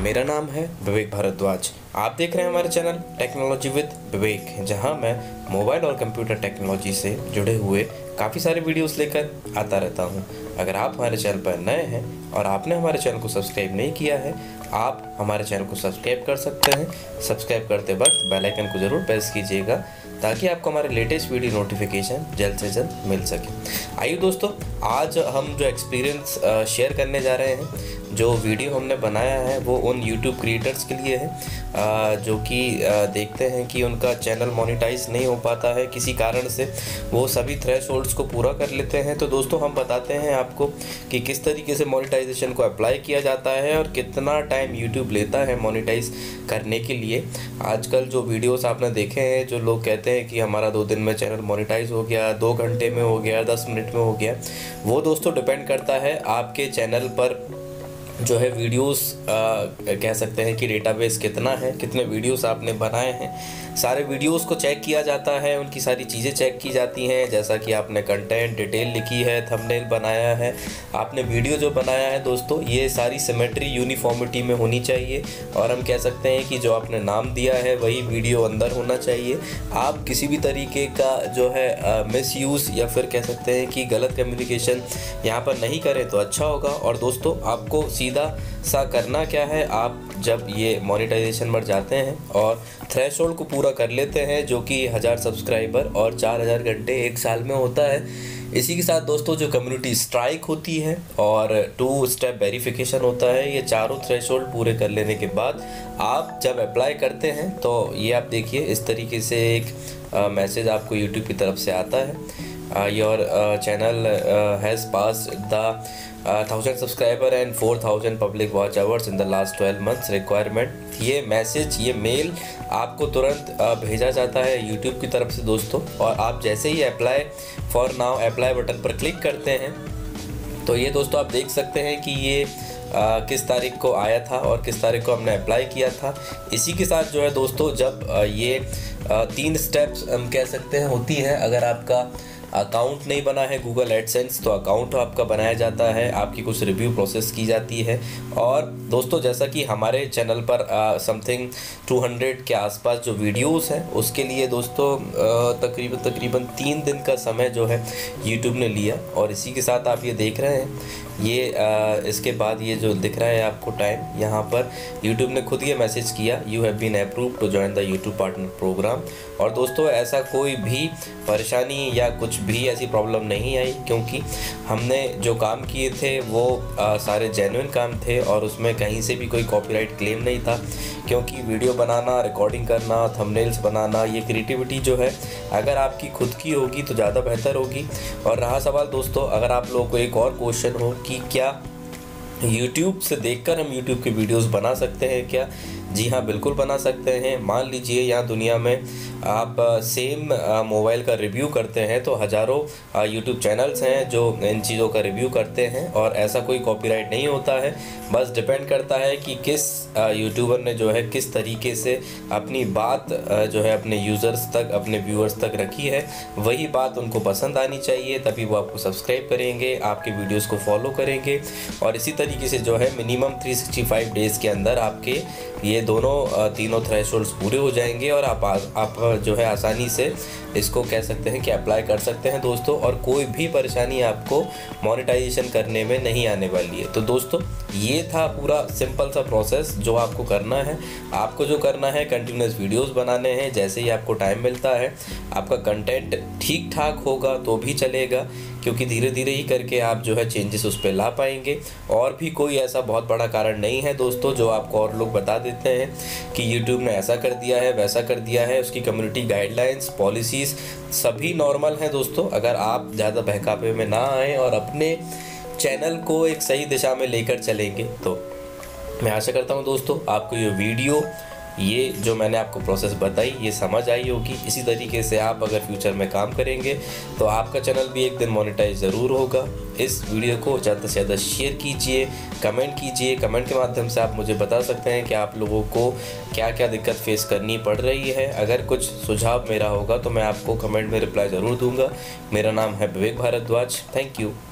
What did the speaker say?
मेरा नाम है विवेक भारद्वाज। आप देख रहे हैं हमारे चैनल टेक्नोलॉजी विद विवेक, जहां मैं मोबाइल और कंप्यूटर टेक्नोलॉजी से जुड़े हुए काफ़ी सारे वीडियोस लेकर आता रहता हूं। अगर आप हमारे चैनल पर नए हैं और आपने हमारे चैनल को सब्सक्राइब नहीं किया है, आप हमारे चैनल को सब्सक्राइब कर सकते हैं। सब्सक्राइब करते वक्त बेल आइकन को ज़रूर प्रेस कीजिएगा ताकि आपको हमारे लेटेस्ट वीडियो नोटिफिकेशन जल्द से जल्द मिल सके। आइए दोस्तों, आज हम जो एक्सपीरियंस शेयर करने जा रहे हैं, जो वीडियो हमने बनाया है वो उन यूट्यूब क्रिएटर्स के लिए है जो कि देखते हैं कि उनका चैनल मोनेटाइज नहीं हो पाता है किसी कारण से, वो सभी थ्रेशोल्ड्स को पूरा कर लेते हैं। तो दोस्तों, हम बताते हैं आपको कि किस तरीके से मोनेटाइजेशन को अप्लाई किया जाता है और कितना टाइम यूट्यूब लेता है मोनेटाइज करने के लिए। आजकल जो वीडियोस आपने देखे हैं, जो लोग कहते हैं कि हमारा 2 दिन में चैनल मोनेटाइज हो गया, 2 घंटे में हो गया, 10 मिनट में हो गया, वो दोस्तों डिपेंड करता है आपके चैनल पर जो है वीडियोस कह सकते हैं कि डेटाबेस कितना है, कितने वीडियोस आपने बनाए हैं। सारे वीडियोस को चेक किया जाता है, उनकी सारी चीज़ें चेक की जाती हैं, जैसा कि आपने कंटेंट डिटेल लिखी है, थंबनेल बनाया है, आपने वीडियो जो बनाया है दोस्तों, ये सारी सिमेट्री यूनिफॉर्मिटी में होनी चाहिए। और हम कह सकते हैं कि जो आपने नाम दिया है वही वीडियो अंदर होना चाहिए। आप किसी भी तरीके का जो है मिसयूज़ या फिर कह सकते हैं कि गलत कम्युनिकेशन यहाँ पर नहीं करें तो अच्छा होगा। और दोस्तों, आपको सीधा सा करना क्या है, आप जब ये मोनेटाइजेशन पर जाते हैं और थ्रेशोल्ड को पूरा कर लेते हैं, जो कि 1000 सब्सक्राइबर और 4000 घंटे 1 साल में होता है। इसी के साथ दोस्तों, जो कम्युनिटी स्ट्राइक होती है और 2 स्टेप वेरिफिकेशन होता है, ये चारों थ्रेशोल्ड पूरे कर लेने के बाद आप जब अप्लाई करते हैं तो ये आप देखिए, इस तरीके से एक मैसेज आपको यूट्यूब की तरफ से आता है। Your channel has passed the 1000 subscriber and 4000 public watch hours in the last 12 months requirement. ये मैसेज, ये मेल आपको तुरंत भेजा जाता है यूट्यूब की तरफ से दोस्तों। और आप जैसे ही apply for now apply button पर क्लिक करते हैं तो ये दोस्तों आप देख सकते हैं कि ये किस तारीख को आया था और किस तारीख को हमने अप्लाई किया था। इसी के साथ जो है दोस्तों, जब ये 3 स्टेप्स हम कह सकते हैं होती हैं, अगर आपका अकाउंट नहीं बना है गूगल एडसेंस तो अकाउंट आपका बनाया जाता है, आपकी कुछ रिव्यू प्रोसेस की जाती है। और दोस्तों, जैसा कि हमारे चैनल पर समथिंग 200 के आसपास जो वीडियोस हैं, उसके लिए दोस्तों तकरीबन 3 दिन का समय जो है यूट्यूब ने लिया। और इसी के साथ आप ये देख रहे हैं, ये इसके बाद ये जो दिख रहा है आपको टाइम, यहाँ पर यूट्यूब ने खुद ये मैसेज किया, you have been approved to join the YouTube partner program. और दोस्तों, ऐसा कोई भी परेशानी या कुछ भी ऐसी प्रॉब्लम नहीं आई, क्योंकि हमने जो काम किए थे वो सारे जेन्युइन काम थे और उसमें कहीं से भी कोई कॉपीराइट क्लेम नहीं था। क्योंकि वीडियो बनाना, रिकॉर्डिंग करना, थंबनेल्स बनाना, ये क्रिएटिविटी जो है अगर आपकी खुद की होगी तो ज़्यादा बेहतर होगी। और रहा सवाल दोस्तों, अगर आप लोगों को एक और क्वेश्चन हो कि क्या YouTube से देखकर हम YouTube के वीडियोस बना सकते हैं क्या? जी हाँ, बिल्कुल बना सकते हैं। मान लीजिए यहाँ दुनिया में आप सेम मोबाइल का रिव्यू करते हैं तो हज़ारों YouTube चैनल्स हैं जो इन चीज़ों का रिव्यू करते हैं और ऐसा कोई कॉपीराइट नहीं होता है। बस डिपेंड करता है कि किस यूट्यूबर ने जो है किस तरीके से अपनी बात जो है अपने यूज़र्स तक, अपने व्यूअर्स तक रखी है, वही बात उनको पसंद आनी चाहिए, तभी वो आपको सब्सक्राइब करेंगे, आपके वीडियोज़ को फॉलो करेंगे। और इसी तरीके से जो है मिनिमम 365 डेज़ के अंदर आपके ये तीनों थ्रेशोल्ड्स पूरे हो जाएंगे और आप जो है आसानी से इसको कह सकते हैं कि अप्लाई कर सकते हैं दोस्तों। और कोई भी परेशानी आपको मोनेटाइजेशन करने में नहीं आने वाली है। तो दोस्तों, ये था पूरा सिंपल सा प्रोसेस जो आपको करना है। आपको जो करना है, कंटिन्यूस वीडियोस बनाने हैं। जैसे ही आपको टाइम मिलता है, आपका कंटेंट ठीक ठाक होगा तो भी चलेगा, क्योंकि धीरे धीरे ही करके आप जो है चेंजेस उस पर ला पाएंगे। और भी कोई ऐसा बहुत बड़ा कारण नहीं है दोस्तों जो आपको और लोग बता देते हैं कि YouTube ने ऐसा कर दिया है, वैसा कर दिया है। उसकी कम्युनिटी गाइडलाइंस, पॉलिसीज़ सभी नॉर्मल हैं दोस्तों। अगर आप ज़्यादा बहकावे में ना आएँ और अपने चैनल को एक सही दिशा में लेकर चलेंगे तो मैं आशा करता हूँ दोस्तों आपको ये वीडियो, ये जो मैंने आपको प्रोसेस बताई, ये समझ आई होगी। इसी तरीके से आप अगर फ्यूचर में काम करेंगे तो आपका चैनल भी एक दिन मोनेटाइज ज़रूर होगा। इस वीडियो को ज़्यादा से ज़्यादा शेयर कीजिए, कमेंट कीजिए। कमेंट के माध्यम से आप मुझे बता सकते हैं कि आप लोगों को क्या क्या दिक्कत फेस करनी पड़ रही है। अगर कुछ सुझाव मेरा होगा तो मैं आपको कमेंट में रिप्लाई ज़रूर दूँगा। मेरा नाम है विवेक भारद्वाज। Thank you.